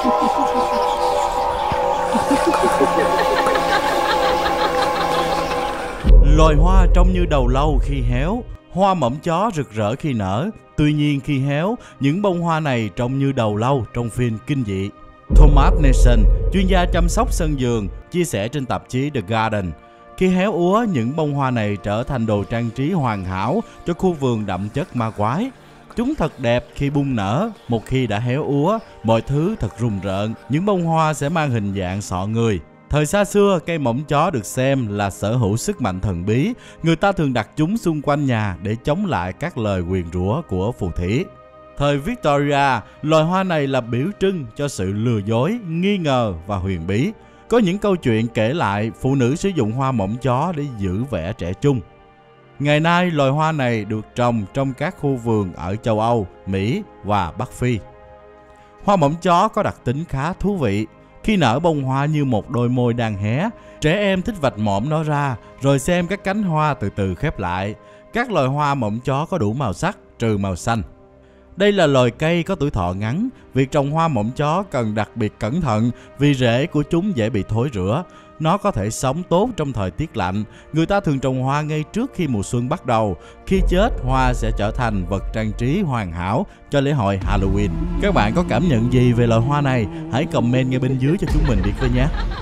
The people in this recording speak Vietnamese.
Loài hoa trông như đầu lâu khi héo, hoa mỏng chó rực rỡ khi nở. Tuy nhiên khi héo, những bông hoa này trông như đầu lâu trong phim kinh dị. Thomas Nelson, chuyên gia chăm sóc sân vườn, chia sẻ trên tạp chí The Garden, khi héo úa, những bông hoa này trở thành đồ trang trí hoàn hảo cho khu vườn đậm chất ma quái. Chúng thật đẹp khi bung nở, một khi đã héo úa, mọi thứ thật rùng rợn, những bông hoa sẽ mang hình dạng sọ người. Thời xa xưa, cây mỏng chó được xem là sở hữu sức mạnh thần bí, người ta thường đặt chúng xung quanh nhà để chống lại các lời nguyền rủa của phù thủy. Thời Victoria, loài hoa này là biểu trưng cho sự lừa dối, nghi ngờ và huyền bí. Có những câu chuyện kể lại phụ nữ sử dụng hoa mỏng chó để giữ vẻ trẻ trung. Ngày nay, loài hoa này được trồng trong các khu vườn ở châu Âu, Mỹ và Bắc Phi. Hoa mỏng chó có đặc tính khá thú vị. Khi nở bông hoa như một đôi môi đang hé, trẻ em thích vạch mõm nó ra rồi xem các cánh hoa từ từ khép lại. Các loài hoa mỏng chó có đủ màu sắc trừ màu xanh. Đây là loài cây có tuổi thọ ngắn. Việc trồng hoa mỏng chó cần đặc biệt cẩn thận vì rễ của chúng dễ bị thối rữa. Nó có thể sống tốt trong thời tiết lạnh. Người ta thường trồng hoa ngay trước khi mùa xuân bắt đầu. Khi chết, hoa sẽ trở thành vật trang trí hoàn hảo cho lễ hội Halloween. Các bạn có cảm nhận gì về loài hoa này? Hãy comment ngay bên dưới cho chúng mình biết với nhé.